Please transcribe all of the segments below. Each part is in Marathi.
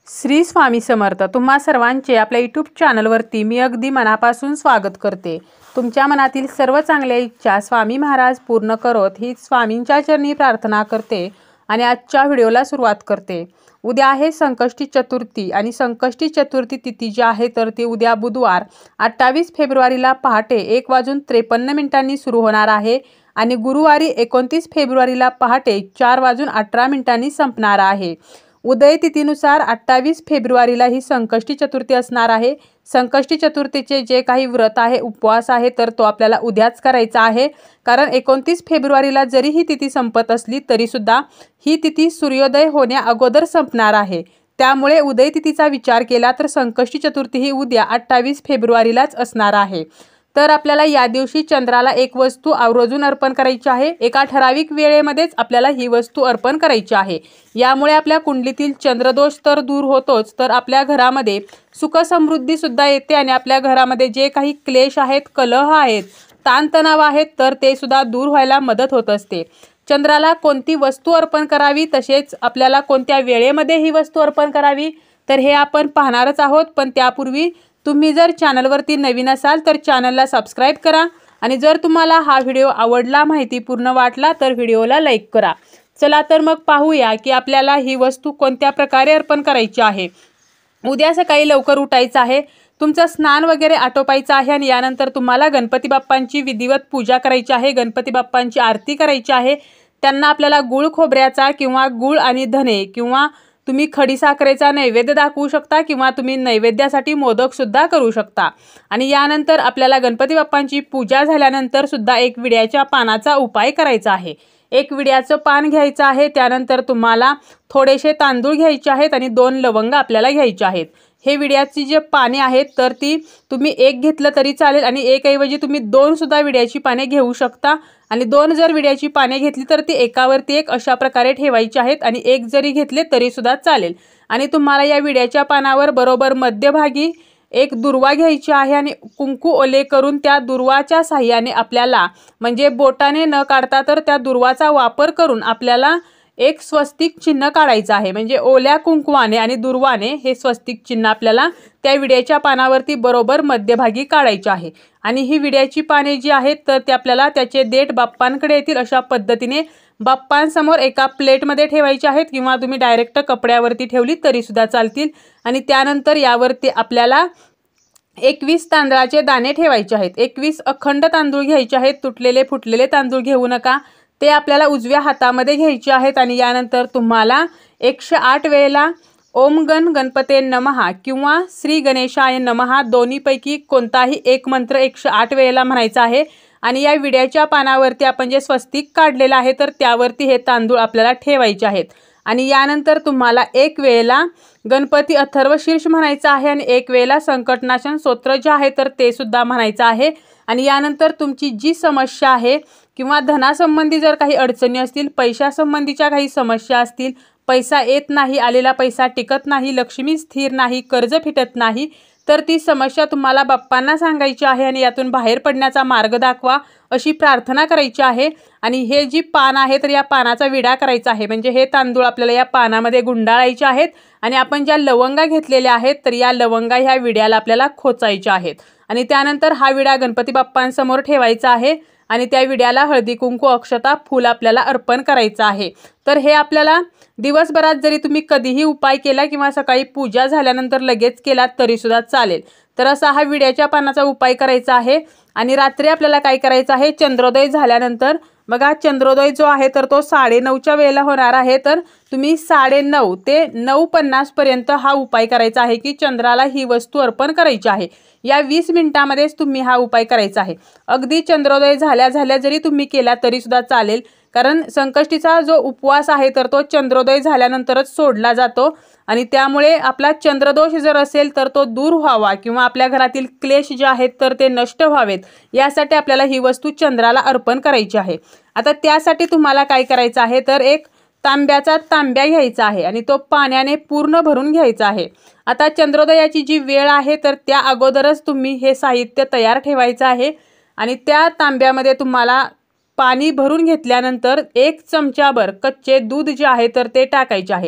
श्री स्वामी समर्थ। तुम्हा सर्वांचे आपल्या यूट्यूब चॅनलवरती मी अगदी मनापासून स्वागत करते। तुमच्या मनातील सर्व चांगल्या इच्छा स्वामी महाराज पूर्ण करोत ही स्वामींच्या चरणी प्रार्थना करते आणि आजच्या व्हिडिओला सुरुवात करते। उद्या आहे संकष्टी चतुर्थी आणि संकष्टी चतुर्थी तिथी जी आहे तर ती उद्या बुधवार 28 फेब्रुवारीला पहाटे 1:53 सुरू होणार आहे आणि गुरुवारी 29 फेब्रुवारीला पहाटे 4:18 संपणार आहे। उदय तिथीनुसार 28 फेब्रुवारीला ही संकष्टी चतुर्थी असणार आहे। संकष्टी चतुर्थीचे जे काही व्रत आहे उपवास आहे तर तो आपल्याला उद्याच करायचा आहे, कारण 29 फेब्रुवारीला जरी ही तिथी संपत असली तरी सुद्धा ही तिथी सूर्योदय होण्या अगोदर संपणार आहे। त्यामुळे उदय तिथीचा विचार केला तर संकष्टी चतुर्थी ही उद्या 28 फेब्रुवारीलाच असणार आहे। तर आपल्याला या दिवशी चंद्राला एक वस्तू आवर्जून अर्पण करायची आहे। एका ठराविक वेळेमध्येच आपल्याला ही वस्तू अर्पण करायची आहे। यामुळे आपल्या कुंडलीतील चंद्रदोष तर दूर होतोच, तर आपल्या घरामध्ये सुख समृद्धी सुद्धा येते आणि आपल्या घरामध्ये जे काही क्लेश आहेत, कलह आहेत, ताणतणाव आहेत तर ते सुद्धा दूर व्हायला मदत होत असते। चंद्राला कोणती वस्तू अर्पण करावी, तसेच आपल्याला कोणत्या वेळेमध्ये ही वस्तू अर्पण करावी तर हे आपण पाहणारच आहोत। पण त्यापूर्वी तुम्ही जर चॅनलवरती नवीन असाल तर चॅनलला सबस्क्राइब करा आणि जर तुम्हाला हा व्हिडिओ आवडला, माहितीपूर्ण वाटला तर व्हिडिओला लाईक करा। चला तर मग पाहूया की आपल्याला ही वस्तू कोणत्या प्रकारे अर्पण करायची आहे। उद्या सकाळी लवकर उठायचं आहे, तुमचं स्नान वगैरे आटोपायचं आहे आणि यानंतर तुम्हाला गणपती बाप्पांची विधिवत पूजा करायची आहे, गणपती बाप्पांची आरती करायची आहे। त्यांना आपल्याला गुळ खोबऱ्याचा किंवा गुळ आणि धने किंवा तुम्ही खडीसाखरेचा नैवेद्य दाखवू शकता किंवा तुम्ही नैवेद्यासाठी मोदक सुद्धा करू शकता। आणि यानंतर आपल्याला गणपती बाप्पांची पूजा झाल्यानंतर सुद्धा एक विड्याच्या पानाचा उपाय करायचा आहे। एक विड्याचं पान घ्यायचं आहे, त्यानंतर तुम्हाला थोडेसे तांदूळ घ्यायचे आहेत आणि 2 लवंग आपल्याला घ्यायचे आहेत। हे विड्याची जे पाने आहेत तर ती तुम्ही एक घेतलं तरी चालेल आणि एक ऐवजी तुम्ही 2 सुद्धा विड्याची पाने घेऊ शकता आणि 2 जर विड्याची पाने घेतली तर ती एकावरती एक अशा प्रकारे ठेवायची आहेत आणि एक जरी घेतले तरी सुद्धा चालेल। आणि तुम्हाला या विड्याच्या पानावर बरोबर मध्यभागी एक दुर्वा घ्यायची आहे आणि कुंकू ओले करून त्या दुर्वाच्या साहाय्याने आपल्याला म्हणजे बोटाने न काढता तर त्या दुर्वाचा वापर करून आपल्याला एक स्वस्तिक चिन्ह काढायचं आहे। म्हणजे ओल्या कुंकवाने आणि दुर्वाने हे स्वस्तिक चिन्ह आपल्याला त्या विड्याच्या पानावरती बरोबर मध्यभागी काढायचे आहे। आणि ही विड्याची पाने जी आहेत तर ते आपल्याला त्याचे देठ बाप्पांकडे येतील अशा पद्धतीने बाप्पांसमोर एका प्लेटमध्ये ठेवायचे आहेत किंवा तुम्ही डायरेक्ट कपड्यावरती ठेवली तरी सुद्धा चालतील। आणि त्यानंतर यावरती आपल्याला 21 तांदळाचे दाणे ठेवायचे आहेत। 21 अखंड तांदूळ घ्यायचे आहेत, तुटलेले फुटलेले तांदूळ घेऊ नका। ते आपल्याला उजव्या हातामध्ये घ्यायचे आहेत आणि यानंतर तुम्हाला 108 वेळेला ओम गण गणपते नमः किंवा श्री गणेशाय नमः दोन्हीपैकी कोणताही एक मंत्र 108 वेळेला म्हणायचा आहे। आणि या विड्याच्या पानावरती आपण जे स्वस्तिक काढलेलं आहे तर त्यावरती हे तांदूळ आपल्याला ठेवायचे आहेत। आणि यानंतर तुम्हाला एक वेळेला गणपती अथर्व शीर्ष म्हणायचा आहे आणि एक वेळेला संकटनाशन स्तोत्र जे आहे तर ते सुद्धा म्हणायचं आहे। आणि यानंतर तुमची जी समस्या आहे किंवा धनासंबंधी जर काही अडचणी असतील, पैशासंबंधीच्या काही समस्या असतील, पैसा येत नाही, आलेला पैसा टिकत नाही, लक्ष्मी स्थिर नाही, कर्ज फिटत नाही, तर ती समस्या तुम्हाला बाप्पांना सांगायची आहे आणि यातून बाहेर पडण्याचा मार्ग दाखवा अशी प्रार्थना करायची आहे। आणि हे जी पान आहे तर या पानाचा विडा करायचा आहे, म्हणजे हे तांदूळ आपल्याला या पानामध्ये गुंडाळायचे आहेत आणि आपण ज्या लवंगा घेतलेल्या आहेत तर या लवंगा ह्या विड्याला आपल्याला खोचायच्या आहेत। आणि त्यानंतर हा विडा गणपती बाप्पांसमोर ठेवायचा आहे आणि त्या विड्याला हळदी कुंकू अक्षता फूल आपल्याला अर्पण करायचं आहे। तर हे आपल्याला दिवसभरात जरी तुम्ही कधीही उपाय केला किंवा सकाळी पूजा झाल्यानंतर लगेच केला तरी सुद्धा चालेल। तर असा हा विड्याच्या पानाचा उपाय करायचा आहे। आणि रात्री आपल्याला काय करायचं आहे, चंद्रोदय झाल्यानंतर बघा चंद्रोदय जो आहे तर तो 9:30च्या वेळेला होणार आहे, तर तुम्ही 9:30 ते 9:50 पर्यंत हा उपाय करायचा आहे की चंद्राला ही वस्तू अर्पण करायची आहे। या 20 मिनिटांमध्येच तुम्ही हा उपाय करायचा आहे। अगदी चंद्रोदय झाल्या जरी तुम्ही केला तरी सुद्धा चालेल, कारण संकष्टीचा जो उपवास आहे तर तो चंद्रोदय झाल्यानंतरच सोडला जातो आणि त्यामुळे आपला चंद्रदोष जर असेल तर तो दूर व्हावा किंवा आपल्या घरातील क्लेश जे आहेत तर ते नष्ट व्हावेत यासाठी आपल्याला ही वस्तू चंद्राला अर्पण करायची आहे। आता त्यासाठी तुम्हाला काय करायचं आहे तर एक तांब्याचा तांब्या घ्यायचा आहे आणि तो पाण्याने पूर्ण भरून घ्यायचा आहे। आता चंद्रोदयाची जी वेळ आहे तर त्या अगोदरच तुम्ही हे साहित्य तयार ठेवायचं आहे आणि त्या तांब्यामध्ये तुम्हाला पाणी भरून घेतल्यानंतर 1 चमचाभर कच्चे दूध जे आहे तर ते टाकायचे आहे।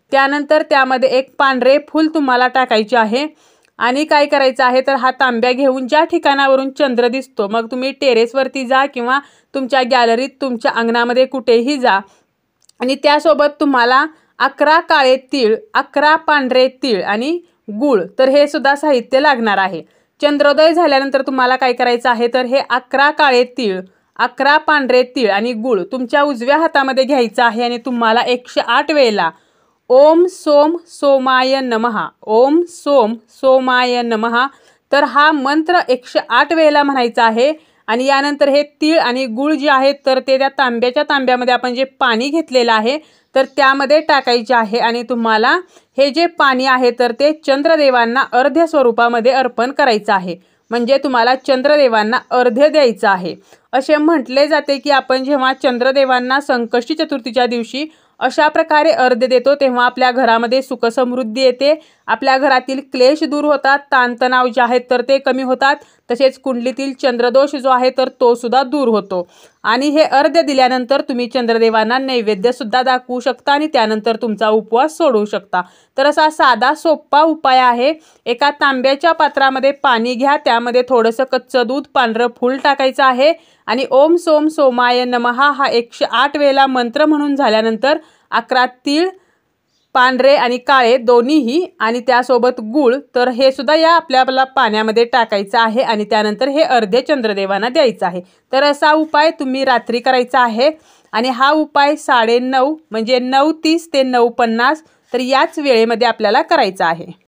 त्यानंतर त्यामध्ये एक पांढरे फूल तुम्हाला टाकायचे आहे आणि काय करायचं आहे तर हा तांब्या घेऊन ज्या ठिकाणावरून चंद्र दिसतो, मग तुम्ही टेरेसवरती जा किंवा तुमच्या गॅलरीत तुमच्या अंगणामध्ये कुठेही जा आणि त्यासोबत तुम्हाला 11 काळे तीळ, 11 पांढरे तीळ आणि गूळ, तर हे सुद्धा साहित्य लागणार आहे। चंद्रोदय झाल्यानंतर तुम्हाला काय करायचं आहे तर हे 11 काळे तीळ, 11 पांढरे तीळ आणि गूळ तुमच्या उजव्या हातामध्ये घ्यायचं आहे आणि तुम्हाला 108 वेळेला ओम सोम सोमाय नमः, ओम सोम सोमाय नमः, तर हा मंत्र 108 वेळेला म्हणायचा आहे। आणि यानंतर हे तीळ आणि गूळ जे आहेत तर ते त्या तांब्यामध्ये आपण जे पाणी घेतलेलं आहे तर त्यामध्ये टाकायचे आहे आणि तुम्हाला हे जे पाणी आहे तर ते चंद्रदेवांना अर्ध्य स्वरूपामध्ये अर्पण करायचं आहे, म्हणजे तुम्हाला चंद्रदेवांना अर्ध्य द्यायचं आहे। असे म्हटले जाते की आपण जेव्हा चंद्रदेवांना संकष्टी चतुर्थीच्या दिवशी अशा प्रकारे अर्ध्य देतो तेव्हा आपल्या घरामध्ये सुख समृद्धी येते, आपल्या घरातील क्लेश दूर होतात, ताणतणाव जे आहेत तर ते कमी होतात, तसेच कुंडलीतील चंद्रदोष जो आहे तर तो सुद्धा दूर होतो। आणि हे अर्ध्य दिल्यानंतर तुम्ही चंद्रदेवांना नैवेद्य सुद्धा दाखवू शकता आणि त्यानंतर तुमचा उपवास सोडवू शकता। तर असा साधा सोपा उपाय आहे। एका तांब्याच्या पात्रामध्ये पाणी घ्या, त्यामध्ये थोडंसं कच्चं दूध, पांढरं फूल टाकायचं आहे आणि ओम सोम सोमाय नमः हा 108 वेळेला मंत्र म्हणून झाल्यानंतर 11 तीळ पांढरे आणि काळे दोन्हीही आणि त्यासोबत गूळ, तर हे सुद्धा या आपल्याला पाण्यामध्ये टाकायचं आहे आणि त्यानंतर हे अर्धे चंद्रदेवांना द्यायचं आहे। तर असा उपाय तुम्ही रात्री करायचा आहे आणि हा उपाय 9:30 म्हणजे 9:30 ते 9:50 तर याच वेळेमध्ये आपल्याला करायचा आहे।